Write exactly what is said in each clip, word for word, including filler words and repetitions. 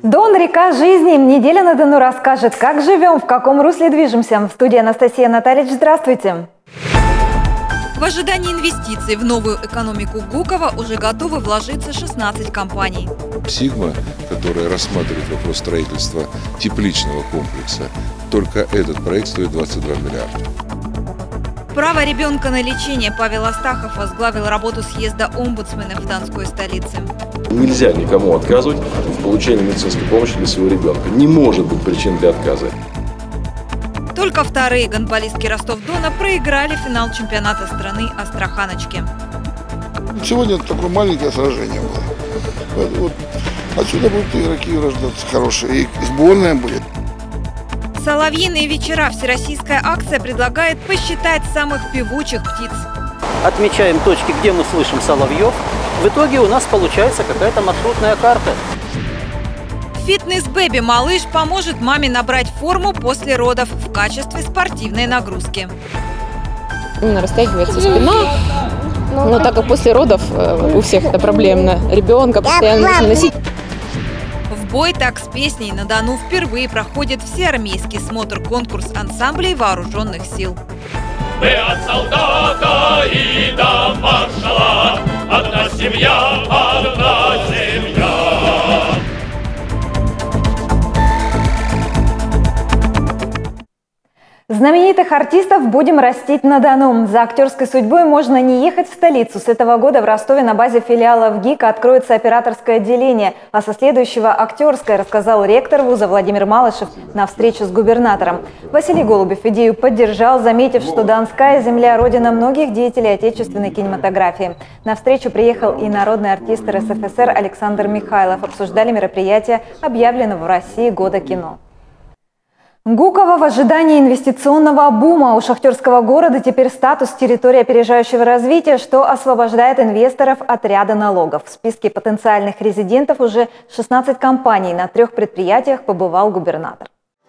Дон – река жизни. Неделя на Дону расскажет, как живем, в каком русле движемся. В студии Анастасия Натальевич. Здравствуйте. В ожидании инвестиций в новую экономику Гуково уже готовы вложиться шестнадцать компаний. Сигма, которая рассматривает вопрос строительства тепличного комплекса, только этот проект стоит двадцать два миллиарда. Право ребенка на лечение. Павел Астахов возглавил работу съезда омбудсменов в Донской столице. Нельзя никому отказывать в получении медицинской помощи для своего ребенка. Не может быть причин для отказа. Только вторые гандболистки Ростов-Дона проиграли финал чемпионата страны Астраханочки. Сегодня такое маленькое сражение было. Вот отсюда будут игроки рождаться хорошие. И сборная будет. Соловьиные вечера. Всероссийская акция предлагает посчитать самых певучих птиц. Отмечаем точки, где мы слышим соловьев. В итоге у нас получается какая-то маршрутная карта. Фитнес-бэби малыш поможет маме набрать форму после родов в качестве спортивной нагрузки. Именно растягивается спина, но так как после родов у всех это проблемно, ребенка постоянно нужно носить. В бой так с песней на Дону впервые проходит всеармейский смотр-конкурс ансамблей вооруженных сил. Мы от солдата и до маршала, одна семья, одна семья. Знаменитых артистов будем растить на Дону. За актерской судьбой можно не ехать в столицу. С этого года в Ростове на базе филиала ВГИКа откроется операторское отделение, а со следующего – актерское, рассказал ректор вуза Владимир Малышев на встрече с губернатором. Василий Голубев идею поддержал, заметив, что Донская земля – родина многих деятелей отечественной кинематографии. На встречу приехал и народный артист эр эс эф эс эр Александр Михайлов. Обсуждали мероприятие объявленного в России года кино. Гуково в ожидании инвестиционного бума. У шахтерского города теперь статус территории опережающего развития, что освобождает инвесторов от ряда налогов. В списке потенциальных резидентов уже шестнадцать компаний. На трех предприятиях побывал губернатор.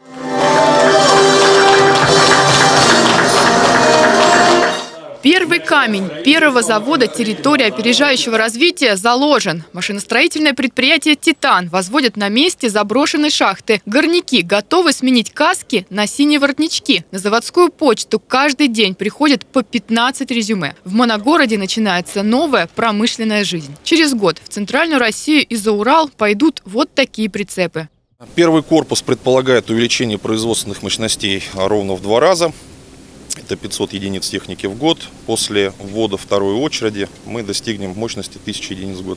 Первый камень первого завода территории опережающего развития заложен. Машиностроительное предприятие «Титан» возводит на месте заброшенной шахты. Горняки готовы сменить каски на синие воротнички. На заводскую почту каждый день приходит по пятнадцать резюме. В Моногороде начинается новая промышленная жизнь. Через год в Центральную Россию и за Урал пойдут вот такие прицепы. Первый корпус предполагает увеличение производственных мощностей ровно в два раза. Это пятьсот единиц техники в год. После ввода второй очереди мы достигнем мощности тысячи единиц в год.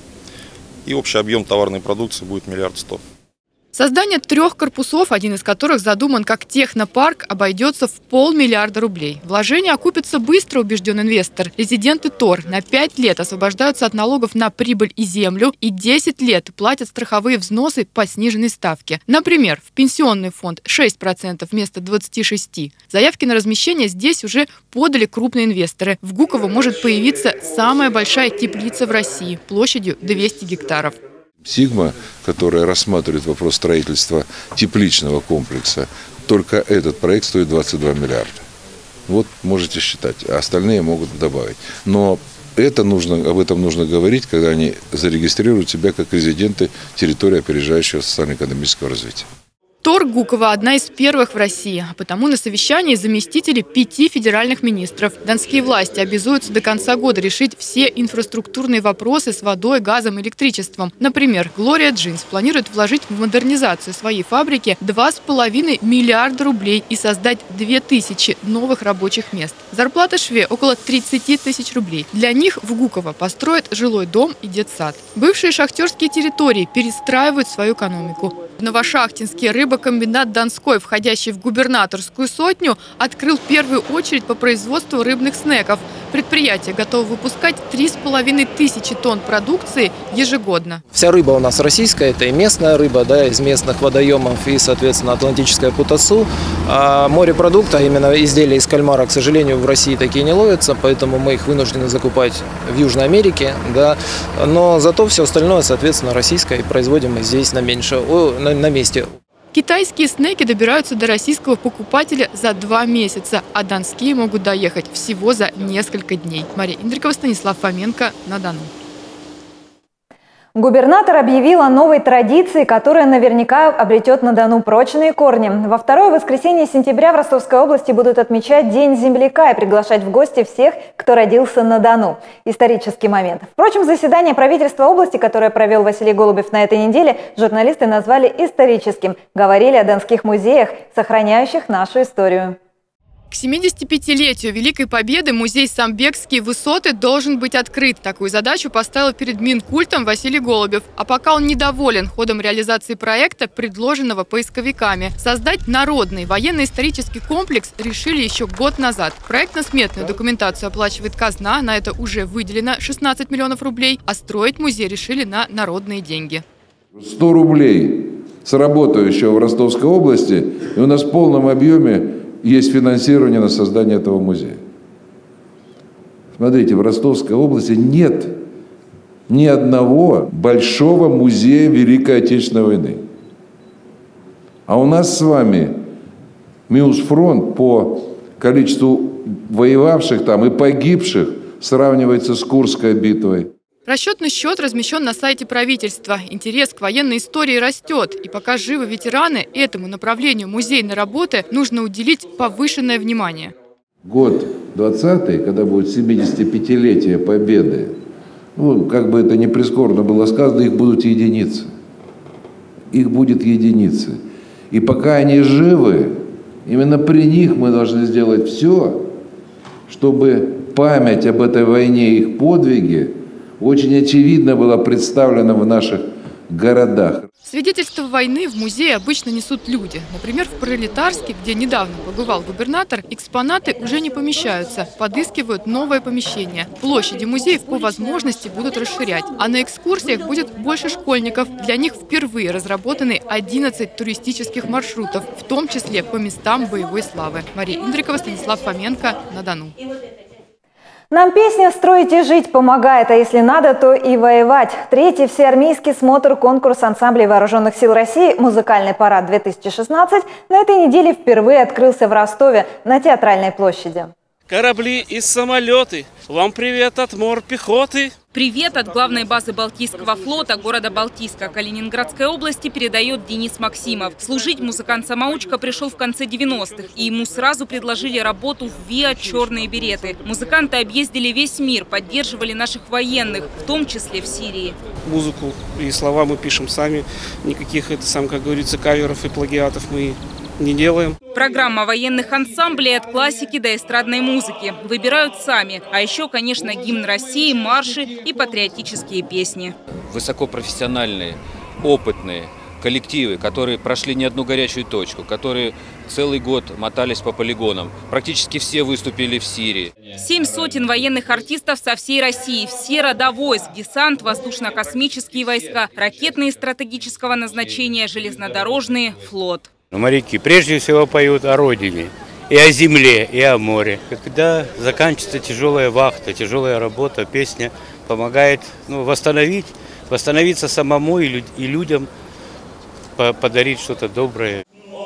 И общий объем товарной продукции будет миллиард сто. Создание трех корпусов, один из которых задуман как технопарк, обойдется в полмиллиарда рублей. Вложение окупится быстро, убежден инвестор. Резиденты ТОР на пять лет освобождаются от налогов на прибыль и землю и десять лет платят страховые взносы по сниженной ставке. Например, в пенсионный фонд шесть процентов вместо двадцати шести процентов. Заявки на размещение здесь уже подали крупные инвесторы. В Гуково может появиться самая большая теплица в России площадью двести гектаров. Сигма, которая рассматривает вопрос строительства тепличного комплекса, только этот проект стоит двадцать два миллиарда. Вот можете считать, а остальные могут добавить. Но это нужно, об этом нужно говорить, когда они зарегистрируют себя как резиденты территории опережающего социально-экономического развития. ТОР Гуково – одна из первых в России, а потому на совещании заместители пяти федеральных министров. Донские власти обязуются до конца года решить все инфраструктурные вопросы с водой, газом, электричеством. Например, Глория Джинс планирует вложить в модернизацию своей фабрики два с половиной миллиарда рублей и создать две тысячи новых рабочих мест. Зарплата шве – около тридцати тысяч рублей. Для них в Гуково построят жилой дом и детсад. Бывшие шахтерские территории перестраивают свою экономику. Новошахтинский рыбокомбинат «Донской», входящий в губернаторскую сотню, открыл первую очередь по производству рыбных снеков. Предприятие готово выпускать три с половиной тысячи тонн продукции ежегодно. Вся рыба у нас российская, это и местная рыба, да, из местных водоемов, и, соответственно, атлантическая путасу. А морепродукты, а именно изделия из кальмара, к сожалению, в России такие не ловятся, поэтому мы их вынуждены закупать в Южной Америке, да. Но зато все остальное, соответственно, российское, и производим мы здесь на меньше, на, на месте. Китайские снеки добираются до российского покупателя за два месяца, а донские могут доехать всего за несколько дней. Мария Индрикова, Станислав Фоменко, на Дону. Губернатор объявил о новой традиции, которая наверняка обретет на Дону прочные корни. Во второе воскресенье сентября в Ростовской области будут отмечать День земляка и приглашать в гости всех, кто родился на Дону. Исторический момент. Впрочем, заседание правительства области, которое провел Василий Голубев на этой неделе, журналисты назвали историческим. Говорили о донских музеях, сохраняющих нашу историю. К семидесятипятилетию Великой Победы музей «Самбекские высоты» должен быть открыт. Такую задачу поставил перед Минкультом Василий Голубев. А пока он недоволен ходом реализации проекта, предложенного поисковиками. Создать народный военно-исторический комплекс решили еще год назад. Проектно-сметную документацию оплачивает казна, на это уже выделено шестнадцать миллионов рублей, а строить музей решили на народные деньги. сто рублей с работающего в Ростовской области, и у нас в полном объеме есть финансирование на создание этого музея. Смотрите, в Ростовской области нет ни одного большого музея Великой Отечественной войны. А у нас с вами Миусфронт по количеству воевавших там и погибших сравнивается с Курской битвой. Расчетный счет размещен на сайте правительства. Интерес к военной истории растет. И пока живы ветераны, этому направлению музейной работы нужно уделить повышенное внимание. Год двадцатый, когда будет семидесятипятилетие Победы, ну, как бы это ни прискорбно было сказано, их будут единицы. Их будет единицы. И пока они живы, именно при них мы должны сделать все, чтобы память об этой войне и их подвиге очень очевидно была представлена в наших городах. Свидетельства войны в музее обычно несут люди. Например, в Пролетарске, где недавно побывал губернатор, экспонаты уже не помещаются. Подыскивают новое помещение. Площади музеев по возможности будут расширять. А на экскурсиях будет больше школьников. Для них впервые разработаны одиннадцать туристических маршрутов, в том числе по местам боевой славы. Мария Индрикова, Станислав Фоменко, на Дону. Нам песня «Строить и жить» помогает, а если надо, то и воевать. Третий всеармейский смотр-конкурс ансамблей Вооруженных сил России «Музыкальный парад-две тысячи шестнадцать» на этой неделе впервые открылся в Ростове на Театральной площади. Корабли и самолеты, вам привет от морпехоты. Привет от главной базы Балтийского флота города Балтийска Калининградской области передает Денис Максимов. Служить музыкант-самоучка пришел в конце девяностых, и ему сразу предложили работу в ВИА «Черные береты». Музыканты объездили весь мир, поддерживали наших военных, в том числе в Сирии. Музыку и слова мы пишем сами, никаких, это сам, как говорится, каверов и плагиатов мы не делаем. Программа военных ансамблей от классики до эстрадной музыки. Выбирают сами. А еще, конечно, гимн России, марши и патриотические песни. Высокопрофессиональные, опытные коллективы, которые прошли не одну горячую точку, которые целый год мотались по полигонам. Практически все выступили в Сирии. Семь сотен военных артистов со всей России. Все рода войск, десант, воздушно-космические войска, ракетные стратегического назначения, железнодорожные, флот. Моряки прежде всего поют о родине, и о земле, и о море. Когда заканчивается тяжелая вахта, тяжелая работа, песня помогает ну, восстановить, восстановиться самому и, люд, и людям, по, подарить что-то доброе.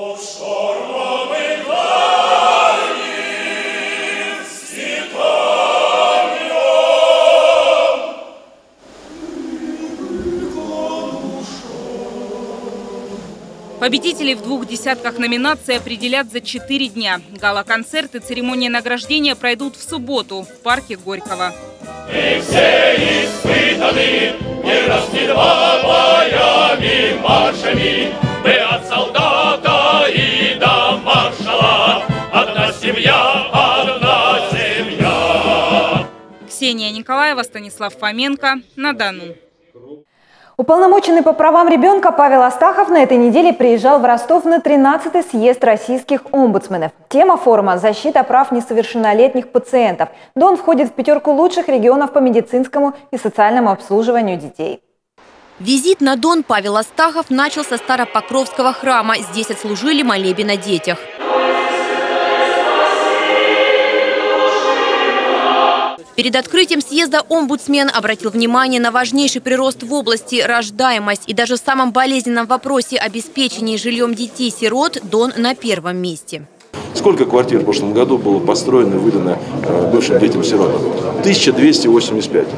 Победителей в двух десятках номинаций определят за четыре дня. Гала-концерт и церемония награждения пройдут в субботу в парке Горького. Мы все испытаны не раз, не два боями, маршами. Мы от солдата и до маршала. Одна семья, одна семья. Ксения Николаева, Станислав Фоменко, на Дону. Уполномоченный по правам ребенка Павел Астахов на этой неделе приезжал в Ростов на тринадцатый съезд российских омбудсменов. Тема форума – защита прав несовершеннолетних пациентов. Дон входит в пятерку лучших регионов по медицинскому и социальному обслуживанию детей. Визит на Дон Павел Астахов начал со Старопокровского храма. Здесь отслужили молебен о детях. Перед открытием съезда омбудсмен обратил внимание на важнейший прирост в области – рождаемость. И даже в самом болезненном вопросе обеспечения жильем детей-сирот Дон на первом месте. Сколько квартир в прошлом году было построено и выдано бывшим детям-сиротам? тысяча двести восемьдесят пять.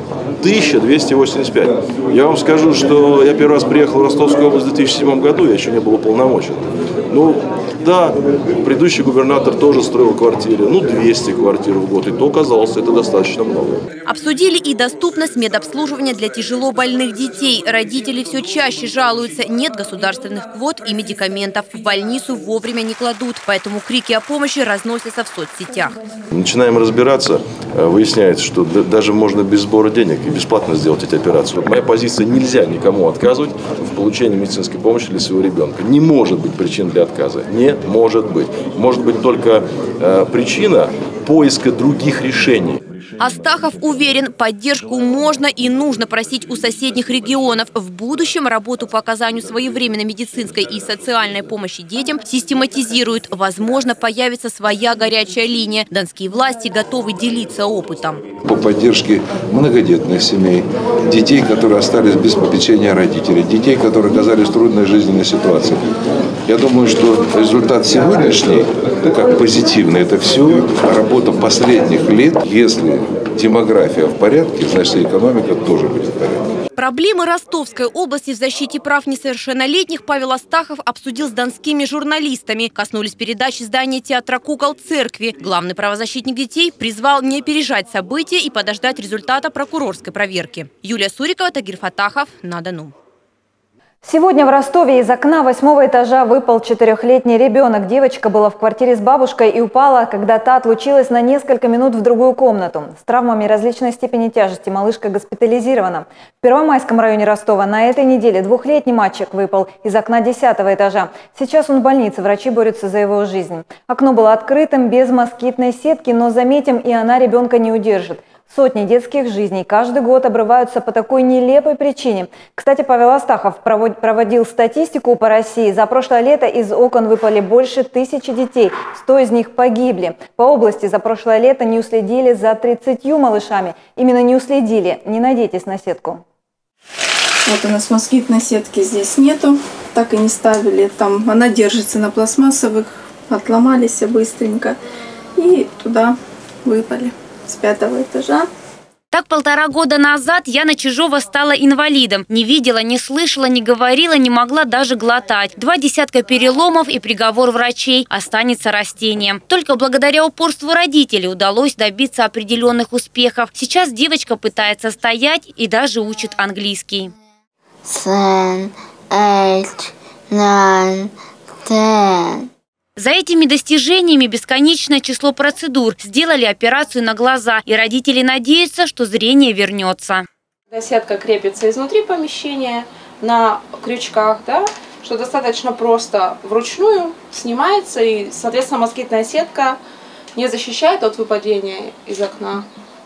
тысяча двести восемьдесят пять. Я вам скажу, что я первый раз приехал в Ростовскую область в две тысячи седьмом году, я еще не был уполномочен. Ну, да, предыдущий губернатор тоже строил квартиры, ну, двести квартир в год, и то казалось, это достаточно много. Обсудили и доступность медобслуживания для тяжело больных детей. Родители все чаще жалуются, нет государственных квот и медикаментов. В больницу вовремя не кладут, поэтому крики о помощи разносятся в соцсетях. Начинаем разбираться, выясняется, что даже можно без сбора денег и бесплатно сделать эти операции. Моя позиция: нельзя никому отказывать в получении медицинской помощи для своего ребенка. Не может быть причин для отказа. Не может быть. Может быть только э, причина поиска других решений. Астахов уверен, поддержку можно и нужно просить у соседних регионов. В будущем работу по оказанию своевременной медицинской и социальной помощи детям систематизируют. Возможно, появится своя горячая линия. Донские власти готовы делиться опытом. По поддержке многодетных семей, детей, которые остались без попечения родителей, детей, которые оказались в трудной жизненной ситуации. Я думаю, что результат сегодняшний, как позитивный, это все работа последних лет. Если демография в порядке, значит, экономика тоже будет в порядке. Проблемы Ростовской области в защите прав несовершеннолетних Павел Астахов обсудил с донскими журналистами. Коснулись передачи здания театра кукол церкви. Главный правозащитник детей призвал не опережать события и подождать результата прокурорской проверки. Юлия Сурикова, Тагир Фатахов, на Дону. Сегодня в Ростове из окна восьмого этажа выпал четырехлетний ребенок. Девочка была в квартире с бабушкой и упала, когда та отлучилась на несколько минут в другую комнату. С травмами различной степени тяжести малышка госпитализирована. В Первомайском районе Ростова на этой неделе двухлетний мальчик выпал из окна десятого этажа. Сейчас он в больнице, врачи борются за его жизнь. Окно было открытым, без москитной сетки, но, заметим, и она ребенка не удержит. Сотни детских жизней каждый год обрываются по такой нелепой причине. Кстати, Павел Астахов проводил статистику по России. За прошлое лето из окон выпали больше тысячи детей. сто из них погибли. По области за прошлое лето не уследили за тридцатью малышами. Именно не уследили. Не надейтесь на сетку. Вот у нас москитной сетки здесь нету. Так и не ставили. Там она держится на пластмассовых. Отломались быстренько. И туда выпали. С пятого этажа. Так полтора года назад Яна Чижова стала инвалидом. Не видела, не слышала, не говорила, не могла даже глотать. Два десятка переломов и приговор врачей: останется растением. Только благодаря упорству родителей удалось добиться определенных успехов. Сейчас девочка пытается стоять и даже учит английский. Seven, eight, nine, ten. За этими достижениями бесконечное число процедур. Сделали операцию на глаза, и родители надеются, что зрение вернется. Сетка крепится изнутри помещения на крючках, да, что достаточно просто вручную снимается, и, соответственно, москитная сетка не защищает от выпадения из окна.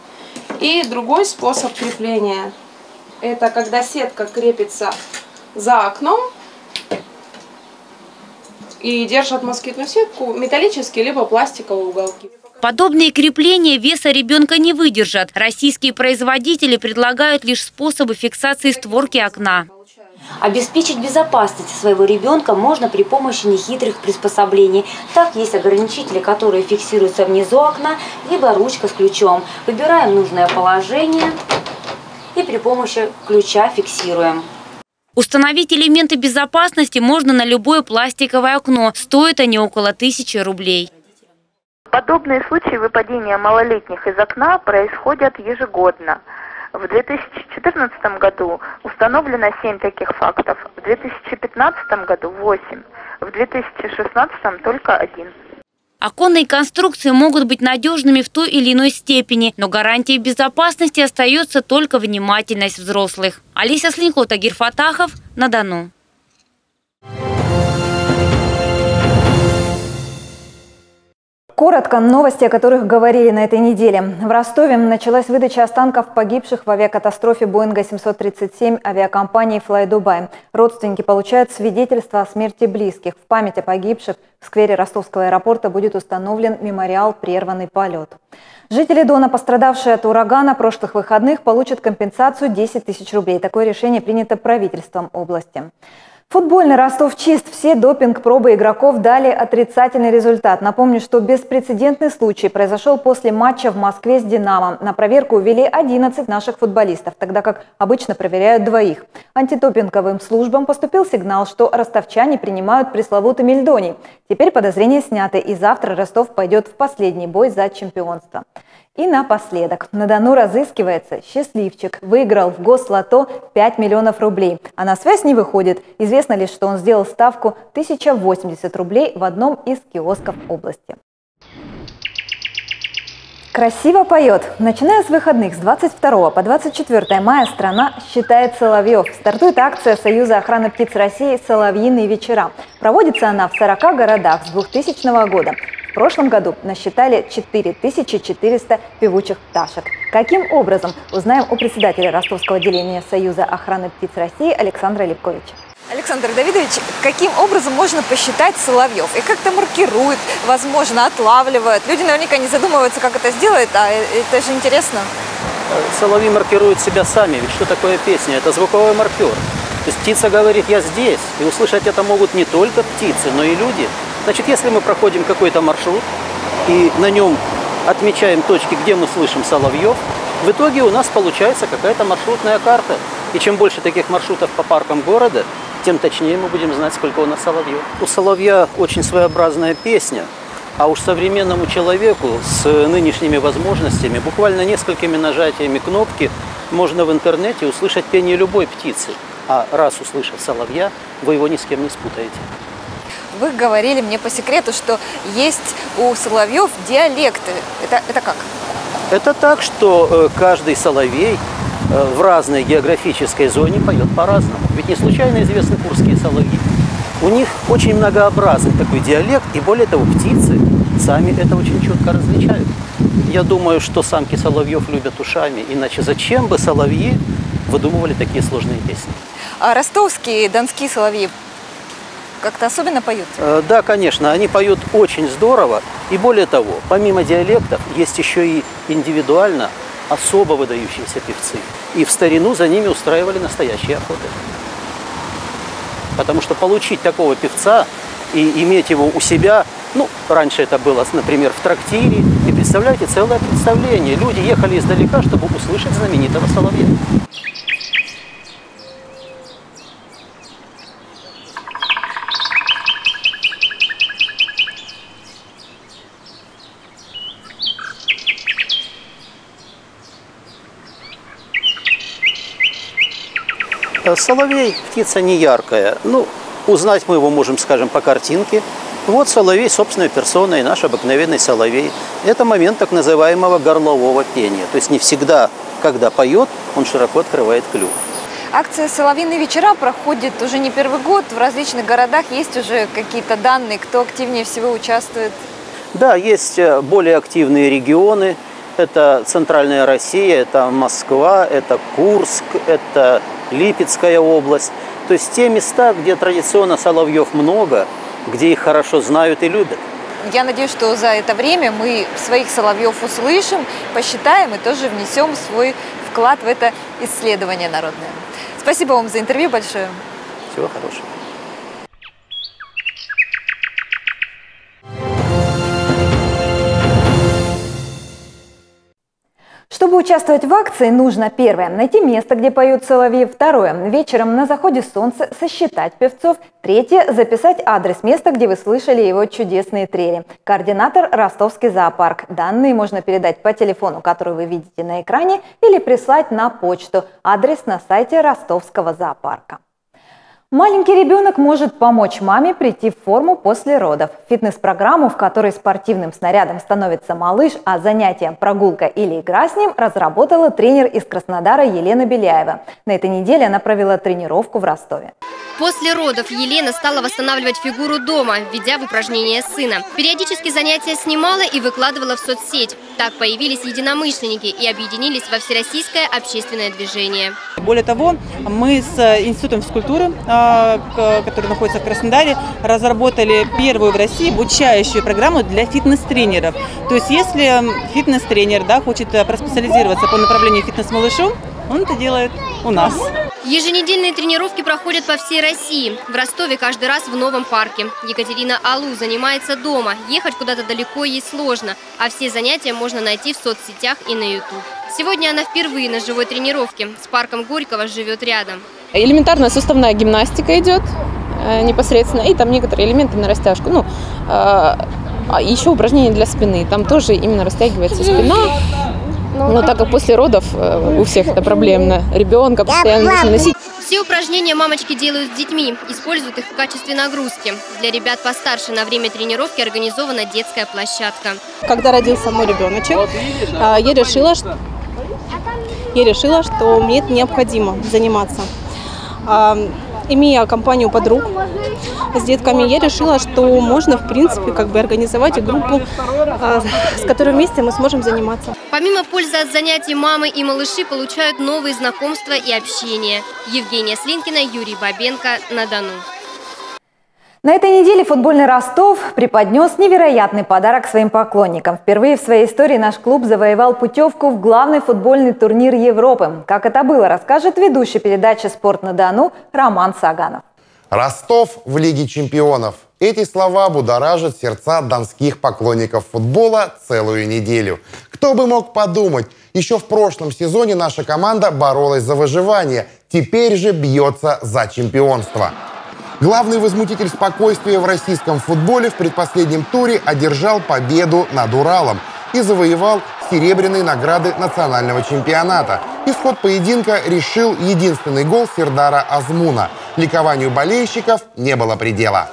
И другой способ крепления – это когда сетка крепится за окном и держат москитную сетку металлические либо пластиковые уголки. Подобные крепления веса ребенка не выдержат. Российские производители предлагают лишь способы фиксации створки окна. Обеспечить безопасность своего ребенка можно при помощи нехитрых приспособлений. Так, есть ограничители, которые фиксируются внизу окна, либо ручка с ключом. Выбираем нужное положение и при помощи ключа фиксируем. Установить элементы безопасности можно на любое пластиковое окно. Стоят они около тысячи рублей. Подобные случаи выпадения малолетних из окна происходят ежегодно. В две тысячи четырнадцатом году установлено семь таких фактов, в две тысячи пятнадцатом году восемь, в две тысячи шестнадцатом только один. Оконные конструкции могут быть надежными в той или иной степени, но гарантией безопасности остается только внимательность взрослых. Олеся Слинько, Тагир Фатахов, на Дону. Коротко новости, о которых говорили на этой неделе. В Ростове началась выдача останков погибших в авиакатастрофе Боинга семьсот тридцать семь авиакомпании «Флайдубай». Родственники получают свидетельство о смерти близких. В память о погибших в сквере Ростовского аэропорта будет установлен мемориал «Прерванный полет». Жители Дона, пострадавшие от урагана прошлых выходных, получат компенсацию десять тысяч рублей. Такое решение принято правительством области. Футбольный Ростов чист. Все допинг-пробы игроков дали отрицательный результат. Напомню, что беспрецедентный случай произошел после матча в Москве с «Динамо». На проверку ввели одиннадцать наших футболистов, тогда как обычно проверяют двоих. Антидопинговым службам поступил сигнал, что ростовчане принимают пресловутый мельдоний. Теперь подозрения сняты, и завтра Ростов пойдет в последний бой за чемпионство. И напоследок. На Дону разыскивается счастливчик. Выиграл в Гослото пять миллионов рублей. А на связь не выходит. Известно лишь, что он сделал ставку тысяча восемьдесят рублей в одном из киосков области. Красиво поет. Начиная с выходных с двадцать второго по двадцать четвёртое мая страна считает соловьев. Стартует акция Союза охраны птиц России «Соловьиные вечера». Проводится она в сорока городах с двухтысячного года. В прошлом году насчитали четыре тысячи четыреста певучих пташек. Каким образом, узнаем у председателя ростовского отделения Союза охраны птиц России Александра Липковича. Александр Давидович, каким образом можно посчитать соловьев? И как-то маркируют, возможно, отлавливают. Люди наверняка не задумываются, как это сделать, а это же интересно. Соловьи маркируют себя сами, ведь что такое песня? Это звуковой маркер. То есть птица говорит «я здесь», и услышать это могут не только птицы, но и люди. Значит, если мы проходим какой-то маршрут и на нем отмечаем точки, где мы слышим соловьев, в итоге у нас получается какая-то маршрутная карта. И чем больше таких маршрутов по паркам города, тем точнее мы будем знать, сколько у нас соловьев. У соловья очень своеобразная песня, а уж современному человеку с нынешними возможностями, буквально несколькими нажатиями кнопки, можно в интернете услышать пение любой птицы. А раз услышав соловья, вы его ни с кем не спутаете. Вы говорили мне по секрету, что есть у соловьев диалекты. Это, это как? Это так, что каждый соловей в разной географической зоне поет по-разному. Ведь не случайно известны курские соловьи. У них очень многообразный такой диалект, и более того, птицы сами это очень четко различают. Я думаю, что самки соловьев любят ушами, иначе зачем бы соловьи выдумывали такие сложные песни? А ростовские, донские соловьи как-то особенно поют? Да, конечно, они поют очень здорово. И более того, помимо диалектов, есть еще и индивидуально особо выдающиеся певцы. И в старину за ними устраивали настоящие охоты. Потому что получить такого певца и иметь его у себя, ну, раньше это было, например, в трактире, и представляете, целое представление. Люди ехали издалека, чтобы услышать знаменитого соловья. Соловей – птица не яркая. Ну, узнать мы его можем, скажем, по картинке. Вот соловей собственной персоной, наш обыкновенный соловей. Это момент так называемого горлового пения. То есть не всегда, когда поет, он широко открывает клюв. Акция «Соловьиные вечера» проходит уже не первый год. В различных городах есть уже какие-то данные, кто активнее всего участвует? Да, есть более активные регионы. Это Центральная Россия, это Москва, это Курск, это Липецкая область. То есть те места, где традиционно соловьев много, где их хорошо знают и любят. Я надеюсь, что за это время мы своих соловьев услышим, посчитаем и тоже внесем свой вклад в это исследование народное. Спасибо вам за интервью большое. Всего хорошего. Чтобы участвовать в акции, нужно первое – найти место, где поют соловьи, второе – вечером на заходе солнца сосчитать певцов, третье – записать адрес места, где вы слышали его чудесные трели. Координатор – Ростовский зоопарк. Данные можно передать по телефону, который вы видите на экране, или прислать на почту. Адрес на сайте Ростовского зоопарка. Маленький ребенок может помочь маме прийти в форму после родов. Фитнес-программу, в которой спортивным снарядом становится малыш, а занятием прогулка или игра с ним, разработала тренер из Краснодара Елена Беляева. На этой неделе она провела тренировку в Ростове. После родов Елена стала восстанавливать фигуру дома, введя в упражнения сына. Периодически занятия снимала и выкладывала в соцсеть. Так появились единомышленники и объединились во всероссийское общественное движение. Более того, мы с Институтом физкультуры, который находится в Краснодаре, разработали первую в России обучающую программу для фитнес-тренеров. То есть если фитнес-тренер, да, хочет проспециализироваться по направлению фитнес-малышу, он это делает у нас. Еженедельные тренировки проходят по всей России. В Ростове каждый раз в новом парке. Екатерина Алу занимается дома. Ехать куда-то далеко ей сложно. А все занятия можно найти в соцсетях и на ютуб. Сегодня она впервые на живой тренировке. С парком Горького живет рядом. Элементарная суставная гимнастика идет э, непосредственно. И там некоторые элементы на растяжку. Ну, э, а еще упражнения для спины. Там тоже именно растягивается спина. Но так как после родов у всех это проблемно, ребенка постоянно нужно носить. Все упражнения мамочки делают с детьми, используют их в качестве нагрузки. Для ребят постарше на время тренировки организована детская площадка. Когда родился мой ребеночек, я решила, что, я решила, что мне это необходимо заниматься. Имея компанию подруг с детками, я решила, что можно, в принципе, как бы организовать группу, с которой вместе мы сможем заниматься. Помимо пользы от занятий, мамы и малыши получают новые знакомства и общение. Евгения Слинкина, Юрий Бабенко, на Дону. На этой неделе футбольный Ростов преподнес невероятный подарок своим поклонникам. Впервые в своей истории наш клуб завоевал путевку в главный футбольный турнир Европы. Как это было, расскажет ведущий передачи «Спорт на Дону» Роман Саганов. Ростов в Лиге чемпионов. Эти слова будоражат сердца донских поклонников футбола целую неделю. Кто бы мог подумать, еще в прошлом сезоне наша команда боролась за выживание, теперь же бьется за чемпионство. Главный возмутитель спокойствия в российском футболе в предпоследнем туре одержал победу над Уралом и завоевал серебряные награды национального чемпионата. Исход поединка решил единственный гол Сердара Азмуна. Ликованию болельщиков не было предела.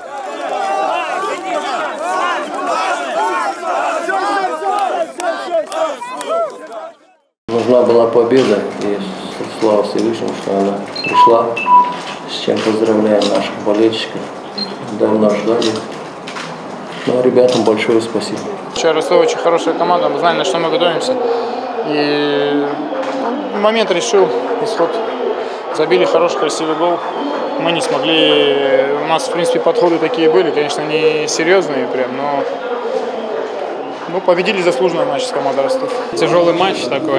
Нужна была победа, и слава Всевышнему, что она пришла. С чем поздравляем наших болельщиков. Давно ждали. Ну, ребятам большое спасибо. Ростов очень хорошая команда, мы знали, на что мы готовимся. И момент решил, исход. Забили хороший, красивый гол. Мы не смогли, у нас, в принципе, подходы такие были, конечно, не серьезные прям, но ну, победили заслуженно матч с командой Ростов. Тяжелый матч такой.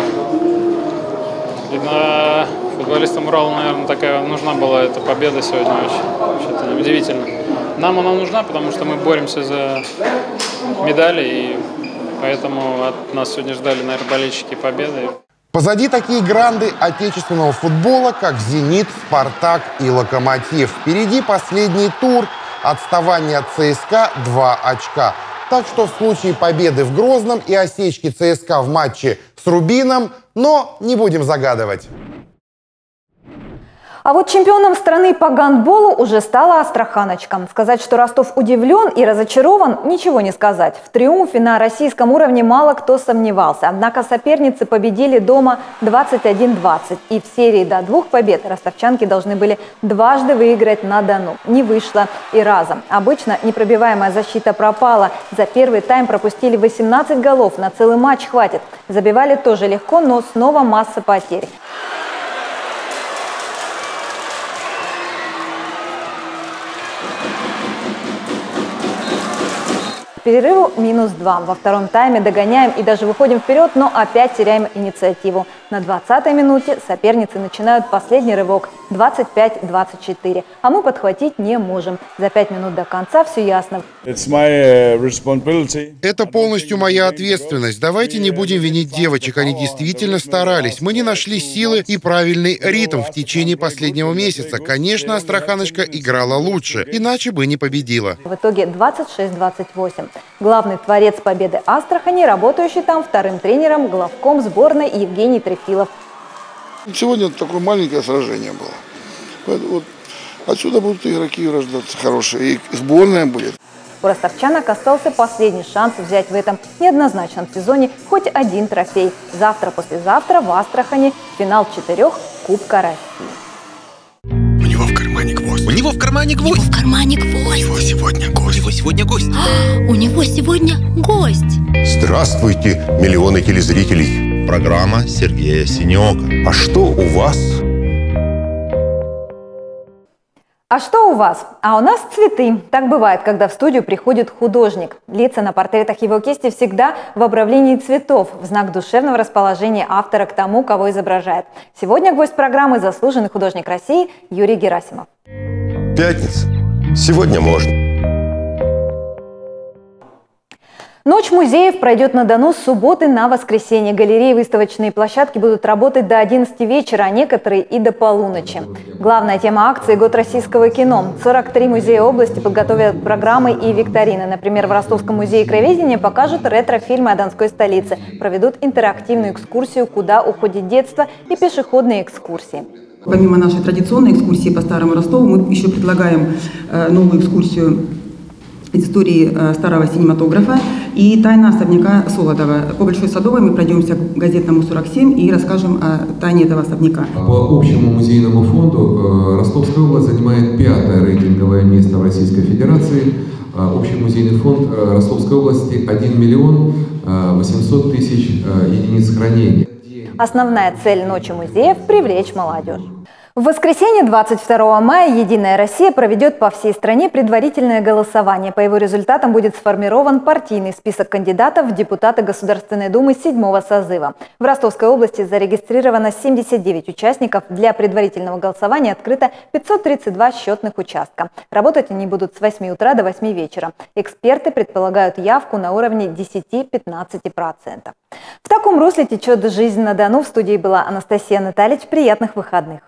Видно, футболистам Урала, наверное, такая нужна была эта победа сегодня очень. Вообще-то удивительно. Нам она нужна, потому что мы боремся за медали, и поэтому от нас сегодня ждали, наверное, болельщики победы. Позади такие гранды отечественного футбола, как «Зенит», «Спартак» и «Локомотив». Впереди последний тур. Отставание от ЦСКА – два очка. Так что в случае победы в Грозном и осечки ЦСКА в матче с Рубином, но не будем загадывать. А вот чемпионом страны по гандболу уже стала Астраханочка. Сказать, что Ростов удивлен и разочарован, ничего не сказать. В триумфе на российском уровне мало кто сомневался. Однако соперницы победили дома двадцать один двадцать. И в серии до двух побед ростовчанки должны были дважды выиграть на Дону. Не вышло и разом. Обычно непробиваемая защита пропала. За первый тайм пропустили восемнадцать голов. На целый матч хватит. Забивали тоже легко, но снова масса потерь. Перерыву минус два. Во втором тайме догоняем и даже выходим вперед, но опять теряем инициативу. На двадцатой минуте соперницы начинают последний рывок двадцать пять двадцать четыре. А мы подхватить не можем. За пять минут до конца все ясно. Это полностью моя ответственность. Давайте не будем винить девочек. Они действительно старались. Мы не нашли силы и правильный ритм в течение последнего месяца. Конечно, Астраханочка играла лучше, иначе бы не победила. В итоге двадцать шесть двадцать восемь. Главный творец победы Астрахани, работающий там вторым тренером, главком сборной Евгений Трефилов. Сегодня такое маленькое сражение было. Поэтому вот отсюда будут игроки рождаться хорошие, и сборная будет. У ростовчанок остался последний шанс взять в этом неоднозначном сезоне хоть один трофей. Завтра-послезавтра в Астрахани финал четырех Кубка России. У него в кармане гвоздь. У него в кармане гвоздь. У него в кармане гвоздь. У него сегодня гость. У него сегодня гость. У него сегодня гость. Здравствуйте, миллионы телезрителей. Программа Сергея Синеока. А что у вас? А что у вас? А у нас цветы. Так бывает, когда в студию приходит художник. Лица на портретах его кисти всегда в обрамлении цветов, в знак душевного расположения автора к тому, кого изображает. Сегодня гость программы – заслуженный художник России Юрий Герасимов. Пятница. Сегодня можно. Ночь музеев пройдет на Дону с субботы на воскресенье. Галереи и выставочные площадки будут работать до одиннадцати вечера, а некоторые и до полуночи. Главная тема акции – год российского кино. сорок три музея области подготовят программы и викторины. Например, в Ростовском музее краеведения покажут ретро-фильмы о Донской столице, проведут интерактивную экскурсию «Куда уходит детство» и пешеходные экскурсии. Помимо нашей традиционной экскурсии по Старому Ростову, мы еще предлагаем новую экскурсию из истории старого синематографа и тайна особняка Солодова. По Большой Садовой мы пройдемся к газетному сорок семь и расскажем о тайне этого особняка. По общему музейному фонду Ростовская область занимает пятое рейтинговое место в Российской Федерации. Общий музейный фонд Ростовской области один миллион восемьсот тысяч единиц хранения. Основная цель Ночи музеев – привлечь молодежь. В воскресенье двадцать второго мая «Единая Россия» проведет по всей стране предварительное голосование. По его результатам будет сформирован партийный список кандидатов в депутаты Государственной Думы седьмого созыва. В Ростовской области зарегистрировано семьдесят девять участников. Для предварительного голосования открыто пятьсот тридцать два счетных участка. Работать они будут с восьми утра до восьми вечера. Эксперты предполагают явку на уровне десяти-пятнадцати процентов. В таком русле течет жизнь на Дону. В студии была Анастасия Натальевич. Приятных выходных.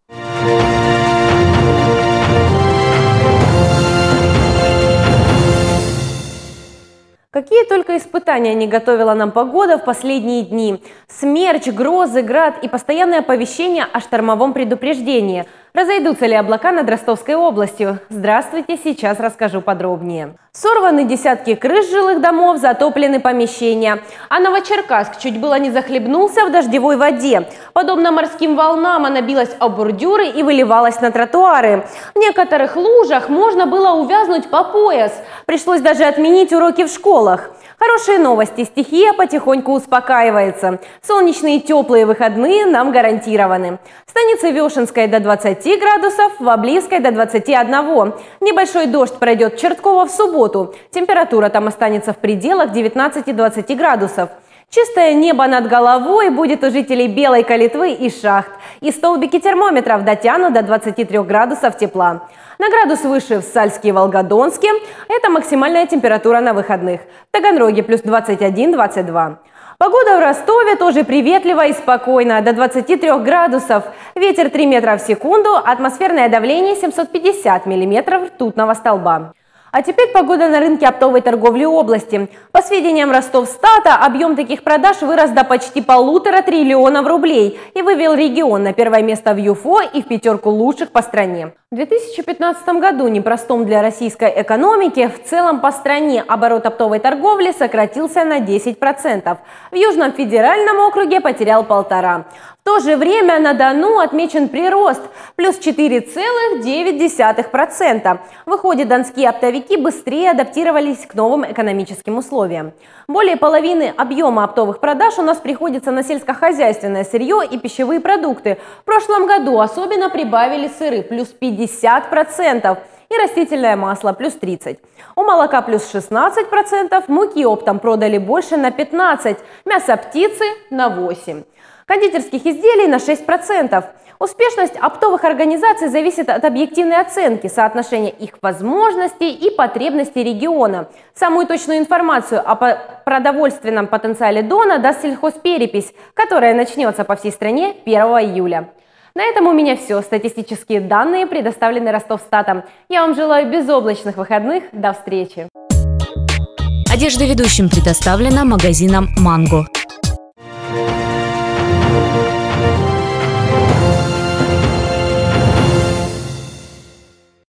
Какие только испытания не готовила нам погода в последние дни. Смерч, грозы, град и постоянное оповещение о штормовом предупреждении. Разойдутся ли облака над Ростовской областью? Здравствуйте, сейчас расскажу подробнее. Сорваны десятки крыш жилых домов, затоплены помещения. А Новочеркасск чуть было не захлебнулся в дождевой воде. Подобно морским волнам она билась о бордюры и выливалась на тротуары. В некоторых лужах можно было увязнуть по пояс. Пришлось даже отменить уроки в школах. Хорошие новости. Стихия потихоньку успокаивается. Солнечные теплые выходные нам гарантированы. В станице Вешенской до двадцати градусов, в Облизской до двадцати одного. Небольшой дождь пройдет в Чертково в субботу. Температура там останется в пределах девятнадцати-двадцати градусов. Чистое небо над головой будет у жителей Белой Калитвы и Шахт. И столбики термометров дотянут до двадцати трёх градусов тепла. На градус выше в Сальске и Волгодонске. Это максимальная температура на выходных. В Таганроге плюс двадцать один — двадцать два. Погода в Ростове тоже приветлива и спокойна, до двадцати трёх градусов. Ветер три метра в секунду, атмосферное давление семьсот пятьдесят миллиметров ртутного столба. А теперь погода на рынке оптовой торговли области. По сведениям Ростовстата, объем таких продаж вырос до почти полутора триллионов рублей и вывел регион на первое место в ЮФО и в пятерку лучших по стране. В две тысячи пятнадцатом году, непростом для российской экономики, в целом по стране оборот оптовой торговли сократился на десять процентов. В Южном федеральном округе потерял полтора. В то же время на Дону отмечен прирост – плюс четыре целых девять десятых процента. Выходит, донские оптовики быстрее адаптировались к новым экономическим условиям. Более половины объема оптовых продаж у нас приходится на сельскохозяйственное сырье и пищевые продукты. В прошлом году особенно прибавили сыры – плюс пятьдесят процентов. И растительное масло плюс тридцать процентов. У молока плюс шестнадцать процентов, муки оптом продали больше на пятнадцать процентов, мясо птицы на восемь процентов. Кондитерских изделий на шесть процентов. Успешность оптовых организаций зависит от объективной оценки, соотношения их возможностей и потребностей региона. Самую точную информацию о продовольственном потенциале Дона даст сельхозперепись, которая начнется по всей стране первого июля. На этом у меня все. Статистические данные предоставлены Ростовстатом. Я вам желаю безоблачных выходных. До встречи. Одежда ведущим предоставлена магазином «Манго».